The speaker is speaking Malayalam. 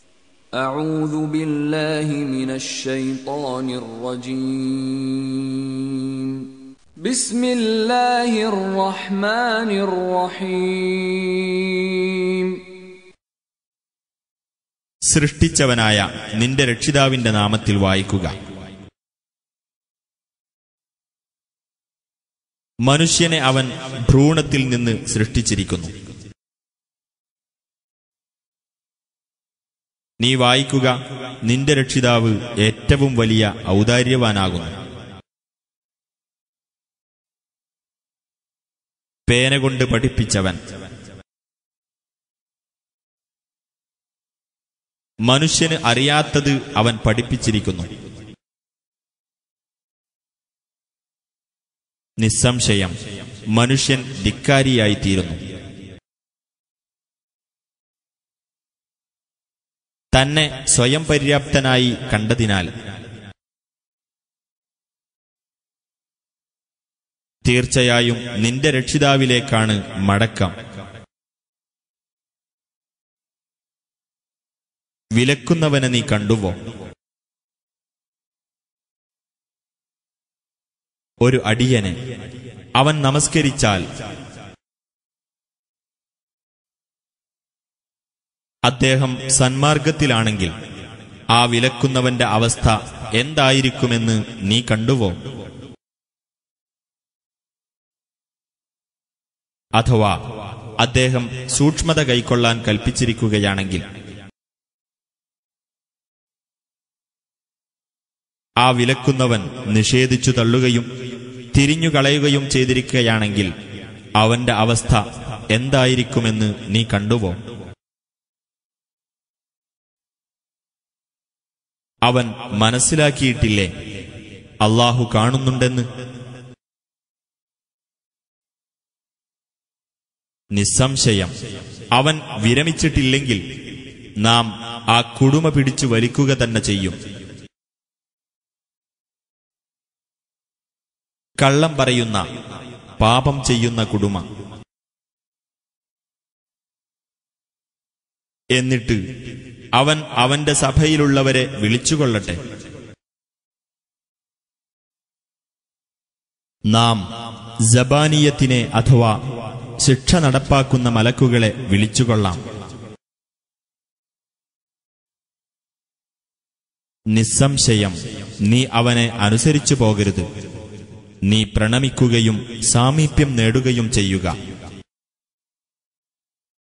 أعوذ بالله من الشيطان الرجيم بسم الله الرحمن الرحيم സൃഷ്ടിച്ചവനായ നിന്റെ രക്ഷിതാവിന്റെ നാമത്തിൽ വായിക്കുക. മനുഷ്യനെ അവൻ ഭ്രൂണത്തിൽ നിന്ന് സൃഷ്ടിച്ചിരിക്കുന്നു. നീ വായിക്കുക, നിന്റെ രക്ഷിതാവ് ഏറ്റവും വലിയ ഔദാര്യവാനാകുന്നു. പേന കൊണ്ട് പഠിപ്പിച്ചവൻ. മനുഷ്യന് അറിയാത്തത് അവൻ പഠിപ്പിച്ചിരിക്കുന്നു. നിസ്സംശയം മനുഷ്യൻ ധിക്കാരിയായിത്തീരുന്നു. തന്നെ സ്വയം പര്യാപ്തനായി കണ്ടതിനാൽ തീർച്ചയായും നിന്റെ രക്ഷിതാവിലേക്കാണ് മടക്കം. വിലക്കുന്നവനെ നീ കണ്ടുവോ? ഒരു അടിയനെ അവൻ നമസ്കരിച്ചാൽ അദ്ദേഹം സന്മാർഗത്തിലാണെങ്കിൽ ആ വിലക്കുന്നവന്റെ അവസ്ഥ എന്തായിരിക്കുമെന്ന് നീ കണ്ടുവോ? അഥവാ അദ്ദേഹം സൂക്ഷ്മത കൈക്കൊള്ളാൻ കൽപ്പിച്ചിരിക്കുകയാണെങ്കിൽ ആ വിലക്കുന്നവൻ നിഷേധിച്ചു തള്ളുകയും തിരിഞ്ഞുകളയുകയും ചെയ്തിരിക്കുകയാണെങ്കിൽ അവന്റെ അവസ്ഥ എന്തായിരിക്കുമെന്ന് നീ കണ്ടുവോ? അവൻ മനസ്സിലാക്കിയിട്ടില്ലേ അല്ലാഹു കാണുന്നുണ്ടെന്ന്? നിസ്സംശയം അവൻ വിരമിച്ചിട്ടില്ലെങ്കിൽ നാം ആ കുടുമ പിടിച്ചു വലിക്കുക തന്നെ ചെയ്യും. കള്ളം പറയുന്ന, പാപം ചെയ്യുന്ന കുടുമ. എന്നിട്ട് അവൻ അവന്റെ സഭയിലുള്ളവരെ വിളിച്ചുകൊള്ളട്ടെ. നാം സബാനിയത്തിനെ അഥവാ ശിക്ഷ നടപ്പാക്കുന്ന മലക്കുകളെ വിളിച്ചുകൊള്ളാം. നിസ്സംശയം നീ അവനെ അനുസരിച്ചു പോകരുത്. നീ പ്രണമിക്കുകയും സാമീപ്യം നേടുകയും ചെയ്യുക.